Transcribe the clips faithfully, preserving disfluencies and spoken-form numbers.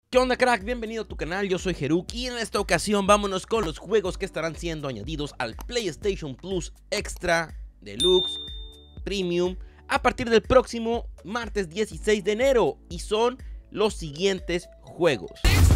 ¿Qué onda, crack? Bienvenido a tu canal, yo soy Heruk y en esta ocasión vámonos con los juegos que estarán siendo añadidos al PlayStation Plus Extra, Deluxe, Premium a partir del próximo martes dieciséis de enero, y son los siguientes juegos.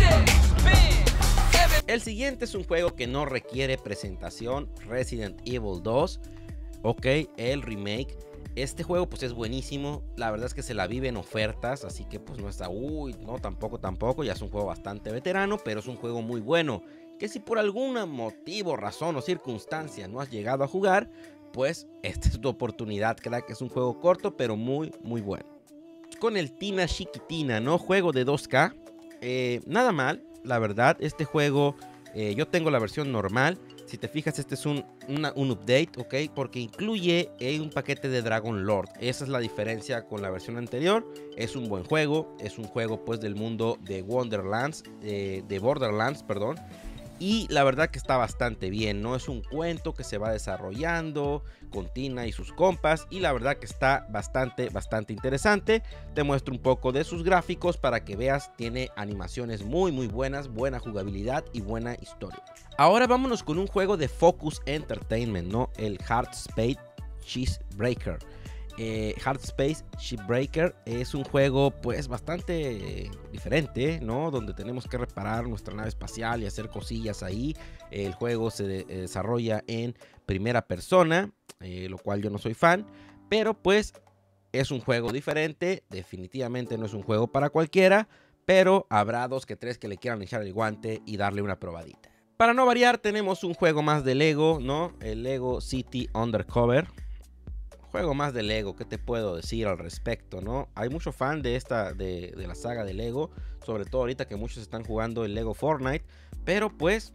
El siguiente es un juego que no requiere presentación, Resident Evil dos, ok, el remake. Este juego pues es buenísimo, la verdad es que se la vive en ofertas, así que pues no está, uy, no, tampoco, tampoco, ya es un juego bastante veterano, pero es un juego muy bueno, que si por algún motivo, razón o circunstancia no has llegado a jugar, pues esta es tu oportunidad, crack. Es un juego corto, pero muy, muy bueno. Con el Tina Chiquitina, ¿no? Juego de dos K, eh, nada mal, la verdad, este juego, eh, yo tengo la versión normal. Si te fijas, este es un, una, un update, ¿ok? Porque incluye eh, un paquete de Dragon Lord. Esa es la diferencia con la versión anterior. Es un buen juego. Es un juego, pues, del mundo de Wonderlands. Eh, de Borderlands, perdón. Y la verdad que está bastante bien, ¿no? Es un cuento que se va desarrollando con Tina y sus compas. Y la verdad que está bastante, bastante interesante. Te muestro un poco de sus gráficos para que veas. Tiene animaciones muy, muy buenas. Buena jugabilidad y buena historia. Ahora vámonos con un juego de Focus Entertainment, ¿no? El Hard Space Shipbreaker. Eh, Hard Space Shipbreaker es un juego pues bastante eh, diferente, ¿no? Donde tenemos que reparar nuestra nave espacial y hacer cosillas ahí. El juego se de, eh, desarrolla en primera persona, eh, lo cual yo no soy fan, pero pues es un juego diferente. Definitivamente no es un juego para cualquiera, pero habrá dos que tres que le quieran echar el guante y darle una probadita. Para no variar, tenemos un juego más de Lego, ¿no? El Lego City Undercover. Juego más de Lego, ¿qué te puedo decir al respecto, no? Hay mucho fan de esta, de, de la saga de Lego, sobre todo ahorita que muchos están jugando el Lego Fortnite, pero pues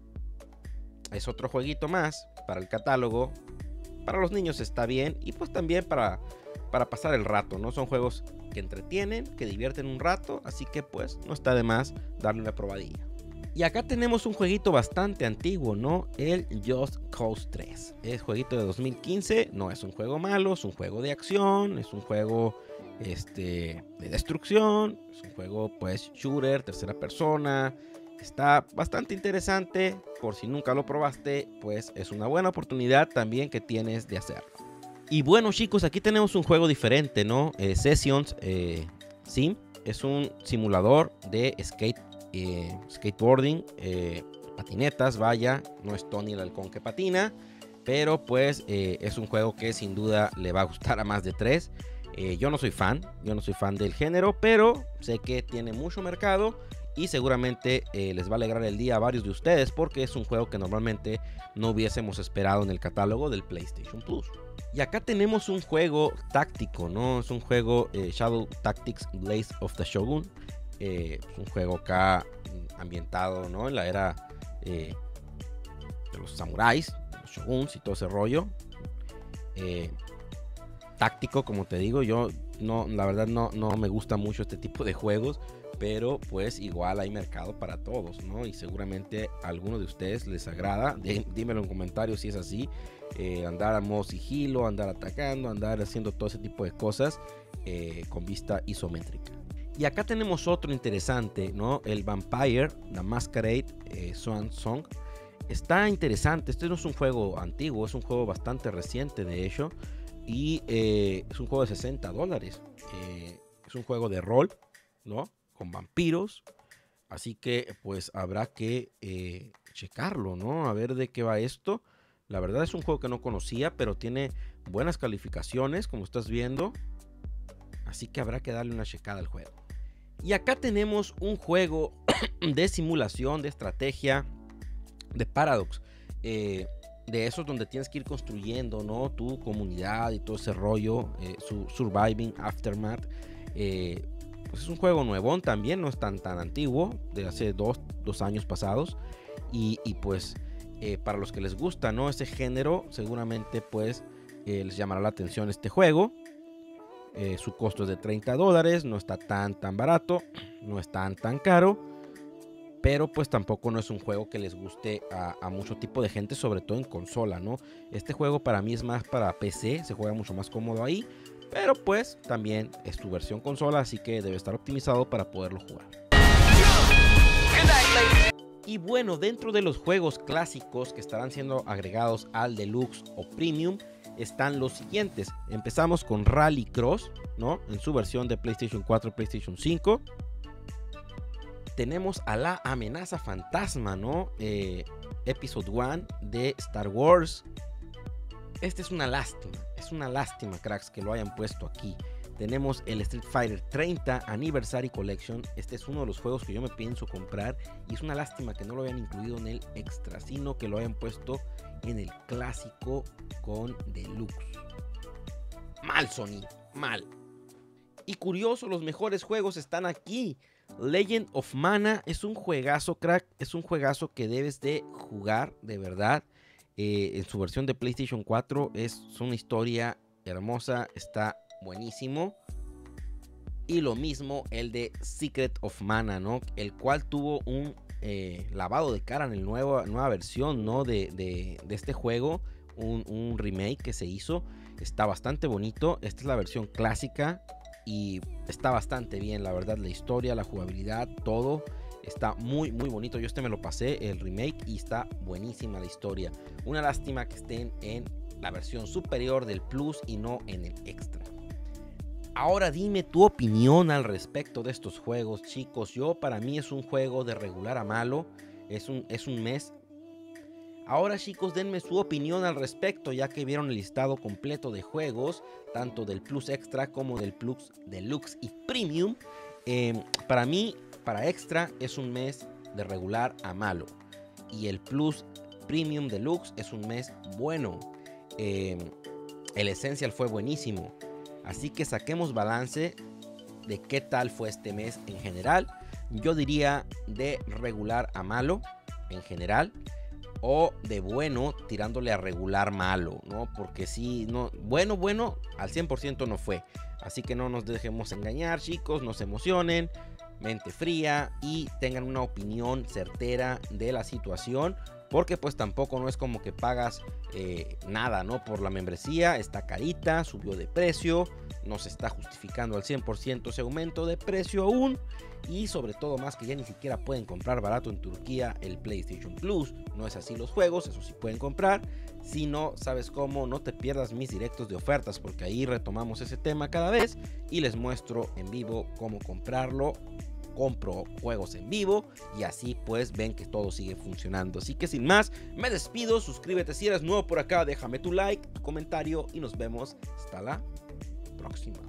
es otro jueguito más para el catálogo. Para los niños está bien y pues también para, para pasar el rato, ¿no? Son juegos que entretienen, que divierten un rato, así que pues no está de más darle una probadilla. Y acá tenemos un jueguito bastante antiguo, ¿no? El Just Cause tres. Es jueguito de dos mil quince. No es un juego malo, es un juego de acción. Es un juego este, de destrucción. Es un juego, pues, shooter, tercera persona. Está bastante interesante. Por si nunca lo probaste, pues es una buena oportunidad también que tienes de hacerlo. Y bueno, chicos, aquí tenemos un juego diferente, ¿no? Eh, Sessions eh, Sim. Es un simulador de skate. Eh, skateboarding, eh, patinetas, vaya, no es Tony el halcón que patina, pero pues eh, es un juego que sin duda le va a gustar a más de tres. Eh, yo no soy fan, yo no soy fan del género, pero sé que tiene mucho mercado y seguramente eh, les va a alegrar el día a varios de ustedes porque es un juego que normalmente no hubiésemos esperado en el catálogo del PlayStation Plus. Y acá tenemos un juego táctico, ¿no? Es un juego eh, Shadow Tactics Blaze of the Shogun. Eh, es un juego acá ambientado, ¿no? En la era eh, de los samuráis, de los shoguns y todo ese rollo. Eh, táctico, como te digo, yo no, la verdad no, no me gusta mucho este tipo de juegos, pero pues igual hay mercado para todos, ¿no? Y seguramente a alguno de ustedes les agrada. De, dímelo en comentarios si es así. Eh, andar a modo sigilo, andar atacando, andar haciendo todo ese tipo de cosas eh, con vista isométrica. Y acá tenemos otro interesante, ¿no? El Vampire, The Masquerade, eh, Swan Song. Está interesante. Este no es un juego antiguo, es un juego bastante reciente, de hecho. Y eh, es un juego de sesenta dólares. Eh, es un juego de rol, ¿no? Con vampiros. Así que, pues, habrá que eh, checarlo, ¿no? A ver de qué va esto. La verdad es un juego que no conocía, pero tiene buenas calificaciones, como estás viendo. Así que habrá que darle una checada al juego. Y acá tenemos un juego de simulación, de estrategia, de Paradox. Eh, de esos donde tienes que ir construyendo, ¿no? Tu comunidad y todo ese rollo. Eh, su Surviving Aftermath. Eh, pues es un juego nuevón también, no es tan, tan antiguo. De hace dos, dos años pasados. Y, y pues eh, para los que les gusta, ¿no? Ese género, seguramente pues eh, les llamará la atención este juego. Eh, su costo es de treinta dólares, no está tan tan barato, no es tan tan caro, pero pues tampoco no es un juego que les guste a, a mucho tipo de gente, sobre todo en consola, ¿no? Este juego para mí es más para P C, se juega mucho más cómodo ahí, pero pues también es tu versión consola, así que debe estar optimizado para poderlo jugar. Y bueno, dentro de los juegos clásicos que estarán siendo agregados al Deluxe o Premium están los siguientes. Empezamos con Rallycross, ¿no? En su versión de PlayStation cuatro, PlayStation cinco. Tenemos a la amenaza fantasma, ¿no? Eh, Episode uno de Star Wars. Este es una lástima, es una lástima, cracks, que lo hayan puesto aquí. Tenemos el Street Fighter treinta Anniversary Collection. Este es uno de los juegos que yo me pienso comprar y es una lástima que no lo hayan incluido en el extra, sino que lo hayan puesto en el clásico con Deluxe. Mal, Sony, mal. Y curioso, los mejores juegos están aquí. Legend of Mana es un juegazo, crack, es un juegazo que debes de jugar, de verdad. Eh, en su versión de PlayStation cuatro es una historia hermosa, está buenísimo. Y lo mismo el de Secret of Mana, ¿no? El cual tuvo un eh, lavado de cara en la nueva, nueva versión, ¿no? de, de, de este juego, un, un remake que se hizo. Está bastante bonito. Esta es la versión clásica y está bastante bien, la verdad. La historia, la jugabilidad, todo está muy muy bonito. Yo este me lo pasé, el remake, y está buenísima la historia. Una lástima que estén en la versión superior del Plus y no en el Extra. Ahora dime tu opinión al respecto de estos juegos, chicos. Yo, para mí, es un juego de regular a malo. Es un, es un mes. Ahora, chicos, denme su opinión al respecto, ya que vieron el listado completo de juegos, tanto del Plus Extra como del Plus Deluxe y Premium. Eh, para mí, para Extra, es un mes de regular a malo. Y el Plus Premium Deluxe es un mes bueno. Eh, el Essential fue buenísimo. Así que saquemos balance de qué tal fue este mes en general. Yo diría de regular a malo en general, o de bueno tirándole a regular malo, ¿no? Porque si no, bueno, bueno, al cien por ciento no fue. Así que no nos dejemos engañar, chicos, no se emocionen, mente fría y tengan una opinión certera de la situación. Porque pues tampoco no es como que pagas eh, nada, ¿no? Por la membresía, está carita, subió de precio, no se está justificando al cien por ciento ese aumento de precio aún. Y sobre todo más que ya ni siquiera pueden comprar barato en Turquía el PlayStation Plus. No es así los juegos, eso sí pueden comprar. Si no sabes cómo, no te pierdas mis directos de ofertas, porque ahí retomamos ese tema cada vez y les muestro en vivo cómo comprarlo. Compro juegos en vivo y así pues ven que todo sigue funcionando. Así que sin más, me despido. Suscríbete si eres nuevo por acá, déjame tu like, tu comentario y nos vemos hasta la próxima.